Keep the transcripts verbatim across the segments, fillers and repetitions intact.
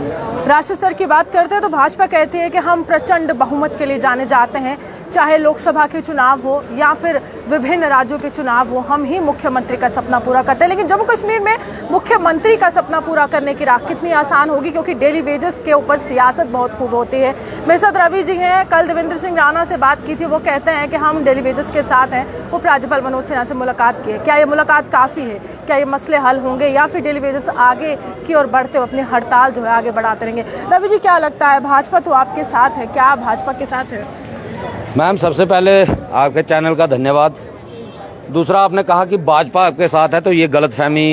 राष्ट्रीय स्तर की बात करते हैं तो भाजपा कहती है कि हम प्रचंड बहुमत के लिए जाने जाते हैं, चाहे लोकसभा के चुनाव हो या फिर विभिन्न राज्यों के चुनाव हो, हम ही मुख्यमंत्री का सपना पूरा करते हैं। लेकिन जम्मू कश्मीर में मुख्यमंत्री का सपना पूरा करने की राह कितनी आसान होगी, क्योंकि डेली वेजेस के ऊपर सियासत बहुत खूब होती है। मेरे साथ रवि जी हैं, कल देवेंद्र सिंह राणा से बात की थी, वो कहते हैं कि हम डेली वेजेस के साथ हैं। वो राज्यपाल मनोज सिन्हा से मुलाकात की है, क्या ये मुलाकात काफी है? क्या ये मसले हल होंगे या फिर डेली वेजेस आगे की ओर बढ़ते हुए अपनी हड़ताल जो है आगे बढ़ाते रहेंगे? रवि जी, क्या लगता है, भाजपा तो आपके साथ है, क्या आप भाजपा के साथ है? मैम, सबसे पहले आपके चैनल का धन्यवाद। दूसरा, आपने कहा कि भाजपा आपके साथ है, तो ये गलतफहमी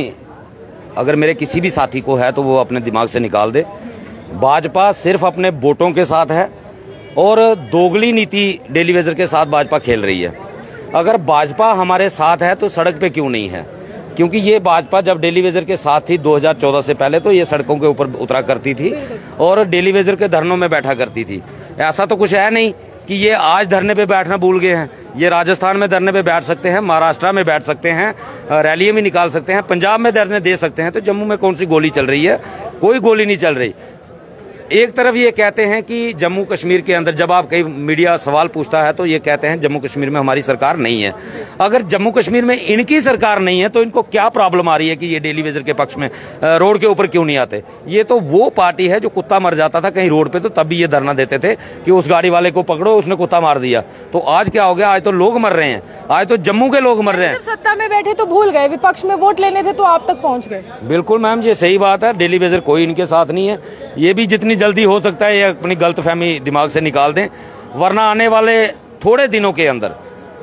अगर मेरे किसी भी साथी को है तो वो अपने दिमाग से निकाल दे। भाजपा सिर्फ अपने वोटों के साथ है और दोगली नीति डेली वेजर के साथ भाजपा खेल रही है। अगर भाजपा हमारे साथ है तो सड़क पे क्यों नहीं है? क्योंकि ये भाजपा जब डेली वेजर के साथ थी दो हज़ार चौदह से पहले, तो ये सड़कों के ऊपर उतरा करती थी और डेली वेजर के धरनों में बैठा करती थी। ऐसा तो कुछ है नहीं कि ये आज धरने पे बैठना भूल गए हैं। ये राजस्थान में धरने पे बैठ सकते हैं, महाराष्ट्र में बैठ सकते हैं, रैलियां भी निकाल सकते हैं, पंजाब में धरने दे सकते हैं। तो जम्मू में कौन सी गोली चल रही है? कोई गोली नहीं चल रही। एक तरफ ये कहते हैं कि जम्मू कश्मीर के अंदर, जब आप कई मीडिया सवाल पूछता है तो ये कहते हैं जम्मू कश्मीर में हमारी सरकार नहीं है। अगर जम्मू कश्मीर में इनकी सरकार नहीं है तो इनको क्या प्रॉब्लम आ रही है कि ये डेली वेजर के पक्ष में रोड के ऊपर क्यों नहीं आते? ये तो वो पार्टी है जो कुत्ता मर जाता था कहीं रोड पे तो तब भी ये धरना देते थे कि उस गाड़ी वाले को पकड़ो, उसने कुत्ता मार दिया। तो आज क्या हो गया? आज तो लोग मर रहे हैं, आज तो जम्मू के लोग मर रहे हैं। जब सत्ता में बैठे तो भूल गए, विपक्ष में वोट लेने थे तो आप तक पहुंच गए। बिल्कुल मैम, ये सही बात है। डेली वेजर कोई इनके साथ नहीं है। ये भी जितनी जल्दी हो सकता है अपनी गलतफहमी दिमाग से निकाल दें, वरना आने वाले थोड़े दिनों के अंदर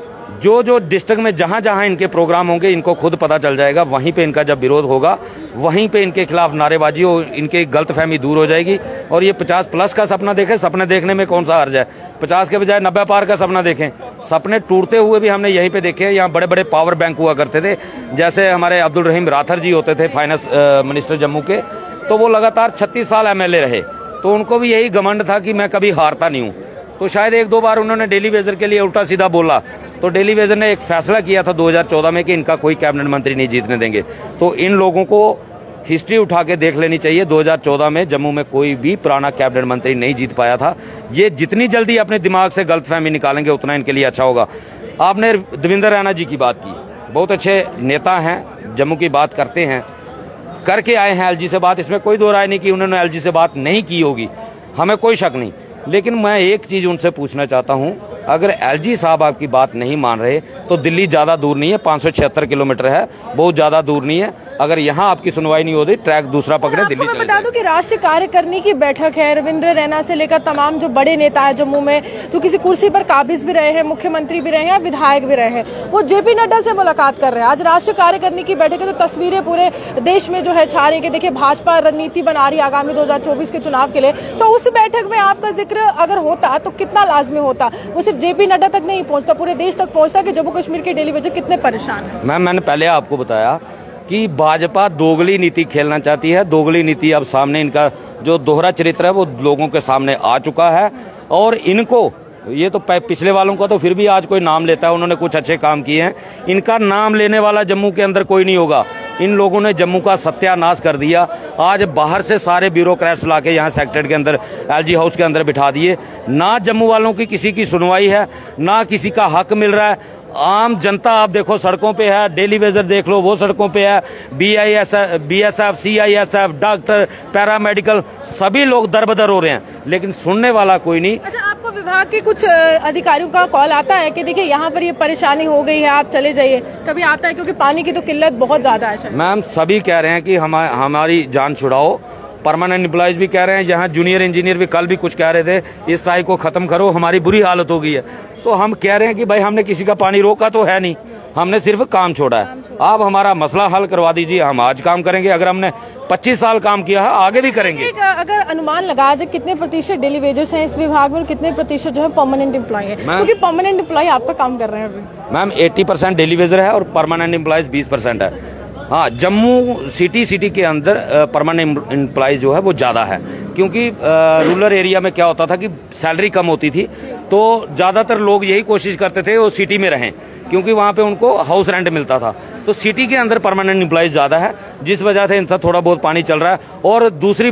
जो जो डिस्ट्रिक्ट में जहां जहां इनके प्रोग्राम होंगे इनको खुद पता चल जाएगा। वहीं पे इनका जब विरोध होगा वहीं पे इनके खिलाफ नारेबाजी हो, इनके गलतफहमी दूर हो जाएगी। और ये पचास प्लस का सपना देखें, सपने देखने में कौन सा हर्ज है? पचास के बजाय नब्बे पार का सपना देखें। सपने टूटते हुए भी हमने यहीं पे देखे हैं। यहाँ बड़े बड़े पावर बैंक हुआ करते थे, जैसे हमारे अब्दुल रहीम राथर जी होते थे फाइनेंस मिनिस्टर जम्मू के, तो वो लगातार छत्तीस साल एमएलए रहे, तो उनको भी यही घमंड था कि मैं कभी हारता नहीं हूं। तो शायद एक दो बार उन्होंने डेली वेजर के लिए उल्टा सीधा बोला, तो डेली वेजर ने एक फैसला किया था दो हज़ार चौदह में कि इनका कोई कैबिनेट मंत्री नहीं जीतने देंगे। तो इन लोगों को हिस्ट्री उठा के देख लेनी चाहिए। दो हज़ार चौदह में जम्मू में कोई भी पुराना कैबिनेट मंत्री नहीं जीत पाया था। ये जितनी जल्दी अपने दिमाग से गलतफहमी निकालेंगे उतना इनके लिए अच्छा होगा। आपने देवेंद्र रैना जी की बात की, बहुत अच्छे नेता हैं, जम्मू की बात करते हैं, करके आए हैं एलजी से बात, इसमें कोई दो राय नहीं कि उन्होंने एलजी से बात नहीं की होगी, हमें कोई शक नहीं। लेकिन मैं एक चीज उनसे पूछना चाहता हूं, अगर एलजी साहब आपकी बात नहीं मान रहे तो दिल्ली ज्यादा दूर नहीं है, पाँच सौ छिहत्तर किलोमीटर है, बहुत ज्यादा दूर नहीं है। अगर यहाँ आपकी सुनवाई नहीं होती, ट्रैक दूसरा पकड़े, दिल्ली चले। बता दूं कि राष्ट्रीय कार्यकारिणी की बैठक है, रविंद्र रैना से लेकर तमाम जो बड़े नेता है जम्मू में, जो किसी कुर्सी पर काबिज भी रहे हैं, मुख्यमंत्री भी रहे हैं, विधायक भी रहे हैं, वो जेपी नड्डा से मुलाकात कर रहे हैं। आज राष्ट्रीय कार्यकारिणी की बैठक है तो तस्वीरें पूरे देश में जो है छा रही है। देखिए, भाजपा रणनीति बना रही है आगामी दो हजार चौबीस के चुनाव के लिए। तो उस बैठक में आपका जिक्र अगर होता तो कितना लाजमी होता? वो सिर्फ जेपी नड्डा तक नहीं पहुंचता, पूरे देश तक पहुंचता कि जम्मू कश्मीर के डेली वेजर कितने परेशान है। मैम, मैंने पहले आपको बताया कि भाजपा दोगली नीति खेलना चाहती है। दोगली नीति अब सामने, इनका जो दोहरा चरित्र है वो लोगों के सामने आ चुका है। और इनको, ये तो पिछले वालों का तो फिर भी आज कोई नाम लेता है, उन्होंने कुछ अच्छे काम किए हैं, इनका नाम लेने वाला जम्मू के अंदर कोई नहीं होगा। इन लोगों ने जम्मू का सत्यानाश कर दिया। आज बाहर से सारे ब्यूरोक्रेट्स लाके यहाँ सेक्रेटरीट के अंदर, एलजी हाउस के अंदर बिठा दिए। ना जम्मू वालों की किसी की सुनवाई है, ना किसी का हक मिल रहा है। आम जनता आप देखो सड़कों पे है, डेली वेजर देख लो वो सड़कों पे है, B I S F, B S F, C I S F, doctor, paramedical, सभी लोग दरबदर हो रहे हैं, लेकिन सुनने वाला कोई नहीं। अच्छा, आपको विभाग के कुछ अधिकारियों का कॉल आता है कि देखिए यहाँ पर ये परेशानी हो गई है, आप चले जाइए? कभी आता है? क्योंकि पानी की तो किल्लत बहुत ज्यादा है। मैम, सभी कह रहे हैं कि हम हमारी जान छुड़ाओ। परमानेंट एम्प्लॉयज भी कह रहे हैं, यहाँ जूनियर इंजीनियर भी कल भी कुछ कह रहे थे, इस स्ट्राइक को खत्म करो, हमारी बुरी हालत हो गई है। तो हम कह रहे हैं कि भाई हमने किसी का पानी रोका तो है नहीं, हमने सिर्फ काम छोड़ा है। आप हमारा मसला हल करवा दीजिए, हम आज काम करेंगे। अगर हमने पच्चीस साल काम किया है, आगे भी करेंगे। एक अगर अनुमान लगा जाए कितने प्रतिशत डेली वेजर्स हैं इस विभाग में और कितने प्रतिशत जो है परमानेंट एम्प्लॉय है? क्योंकि परमानेंट एम्प्लॉय आपका काम कर रहे हैं अभी। मैम, अस्सी परसेंट डेली वेजर है और परमानेंट एम्प्लॉयज बीस परसेंट है। हाँ, जम्मू सिटी सिटी के अंदर परमानेंट एम्प्लॉयज जो है वो ज्यादा है, क्योंकि रूरल एरिया में क्या होता था कि सैलरी कम होती थी, तो ज्यादातर लोग यही कोशिश करते थे वो सिटी में रहें, क्योंकि वहां पे उनको हाउस रेंट मिलता था। तो सिटी के अंदर परमानेंट एम्प्लॉयज ज्यादा है, जिस वजह से इनसे थोड़ा बहुत पानी चल रहा है। और दूसरी बात,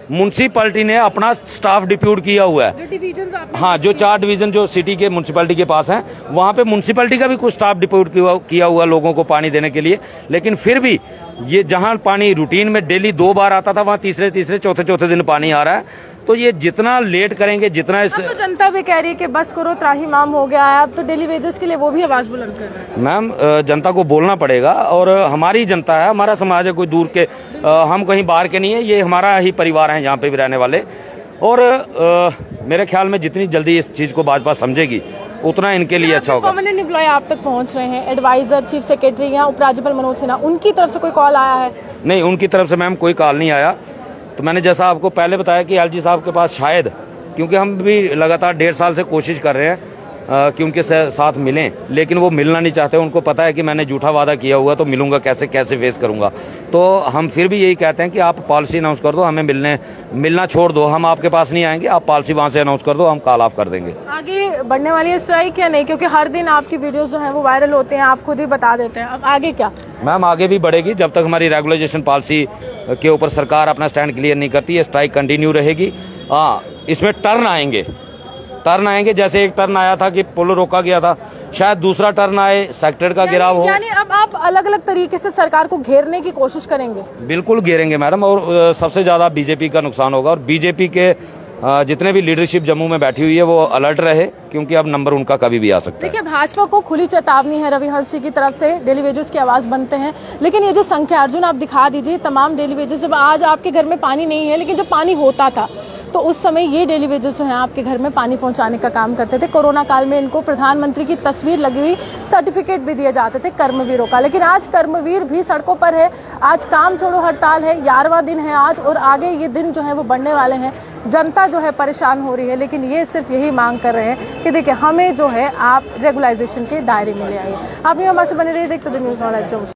म्युनिसिपैलिटी ने अपना स्टाफ डिप्यूट किया हुआ है। जो डिवीजन हाँ, जो चार डिवीजन जो सिटी के म्युनिसिपैलिटी के पास हैं, वहाँ पे म्युनिसिपैलिटी का भी कुछ स्टाफ डिप्यूट किया हुआ लोगों को पानी देने के लिए। लेकिन फिर भी ये जहाँ पानी रूटीन में डेली दो बार आता था, वहाँ तीसरे तीसरे चौथे चौथे दिन पानी आ रहा है। तो ये जितना लेट करेंगे, जितना इस तो जनता भी कह रही है कि बस करो, त्राहिमाम हो गया है, अब तो डेली वेजेस के लिए वो भी आवाज बुलंद कर रहे हैं। मैम, जनता को बोलना पड़ेगा, और हमारी जनता है, हमारा समाज है, कोई दूर के, हम कहीं बाहर के नहीं है, ये हमारा ही परिवार है यहाँ पे भी रहने वाले। और आ, मेरे ख्याल में जितनी जल्दी इस चीज को भाजपा समझेगी उतना इनके लिए अच्छा होगा। परमानेंट एम्प्लॉय आप तक पहुंच रहे हैं, एडवाइजर, चीफ सेक्रेटरी या उपराज्यपाल मनोज सिन्हा, उनकी तरफ से कोई कॉल आया है? नहीं, उनकी तरफ से मैम कोई कॉल नहीं आया। तो मैंने जैसा आपको पहले बताया कि एलजी साहब के पास शायद, क्योंकि हम भी लगातार डेढ़ साल से कोशिश कर रहे हैं आ, कि उनके साथ मिलें, लेकिन वो मिलना नहीं चाहते। उनको पता है कि मैंने झूठा वादा किया हुआ, तो मिलूंगा कैसे, कैसे फेस करूंगा। तो हम फिर भी यही कहते हैं कि आप पॉलिसी अनाउंस कर दो, हमें मिलने मिलना छोड़ दो, हम आपके पास नहीं आएंगे, आप पॉलिसी वहां से अनाउंस कर दो, हम कॉल ऑफ कर देंगे। आगे बढ़ने वाली है स्ट्राइक या नहीं? क्योंकि हर दिन आपकी वीडियोस जो है वो वायरल होते हैं, आप खुद ही बता देते हैं। अब आगे क्या? मैम, आगे भी बढ़ेगी जब तक हमारी रेगुलाइजेशन पॉलिसी के ऊपर सरकार अपना स्टैंड क्लियर नहीं करती है। स्ट्राइक कंटिन्यू रहेगी। हाँ, इसमें टर्न आएंगे, टर्न आएंगे। जैसे एक टर्न आया था कि पुल रोका गया था, शायद दूसरा टर्न आए, सेक्टर का गिराव हो। यानी अब आप अलग अलग तरीके से सरकार को घेरने की कोशिश करेंगे? बिल्कुल घेरेंगे मैडम, और सबसे ज्यादा बीजेपी का नुकसान होगा। और बीजेपी के जितने भी लीडरशिप जम्मू में बैठी हुई है वो अलर्ट रहे, क्योंकि अब नंबर उनका कभी भी आ सकता है। देखिए, भाजपा को खुली चेतावनी है रविहंस जी की तरफ से, डेली वेजेस की आवाज बनते हैं। लेकिन ये जो संख्या, अर्जुन आप दिखा दीजिए, तमाम डेली वेजेस, जब आज आपके घर में पानी नहीं है, लेकिन जब पानी होता था तो उस समय ये डेली वेजेस जो है आपके घर में पानी पहुंचाने का काम करते थे। कोरोना काल में इनको प्रधानमंत्री की तस्वीर लगी हुई सर्टिफिकेट भी दिए जाते थे कर्मवीरों का। लेकिन आज कर्मवीर भी सड़कों पर है, आज काम छोड़ो हड़ताल है, ग्यारहवां दिन है आज, और आगे ये दिन जो है वो बढ़ने वाले हैं। जनता जो है परेशान हो रही है, लेकिन ये सिर्फ यही मांग कर रहे हैं कि देखिए, हमें जो है आप रेगुलाइजेशन के दायरे में ले आइए। आप भी हमारे से बने रहिए, देखते न्यूज़ नाउ लाइव।